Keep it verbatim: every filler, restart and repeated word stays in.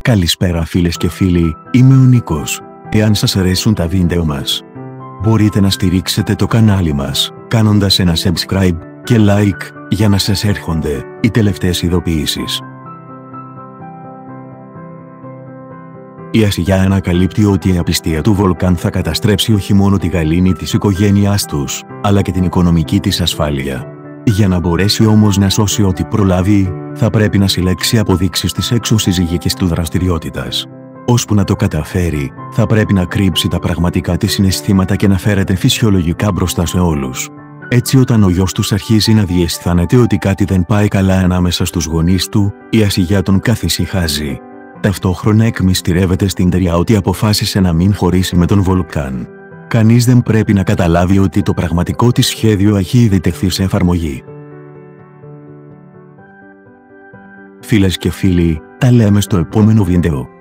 Καλησπέρα φίλες και φίλοι, είμαι ο Νίκος. Εάν σας αρέσουν τα βίντεο μας, μπορείτε να στηρίξετε το κανάλι μας, κάνοντας ένα subscribe και like, για να σας έρχονται οι τελευταίες ειδοποιήσεις. Η Ασιγιά ανακαλύπτει ότι η απιστία του Βολκάν θα καταστρέψει όχι μόνο τη γαλήνη της οικογένειάς τους, αλλά και την οικονομική της ασφάλεια. Για να μπορέσει όμως να σώσει ό,τι προλάβει, θα πρέπει να συλλέξει αποδείξεις της εξωσυζυγικής του δραστηριότητας. Ώσπου να το καταφέρει, θα πρέπει να κρύψει τα πραγματικά της συναισθήματα και να φέρεται φυσιολογικά μπροστά σε όλους. Έτσι, όταν ο γιος τους αρχίζει να διαισθάνεται ότι κάτι δεν πάει καλά ανάμεσα στους γονείς του, η Ασιγιά τον καθησυχάζει. Ταυτόχρονα εκμυστηρεύεται στην Τρία ότι αποφάσισε να μην χωρίσει με τον Βολκάν. Κανείς δεν πρέπει να καταλάβει ότι το πραγματικό της σχέδιο έχει ήδη τεθεί σε εφαρμογή. Φίλες και φίλοι, τα λέμε στο επόμενο βίντεο.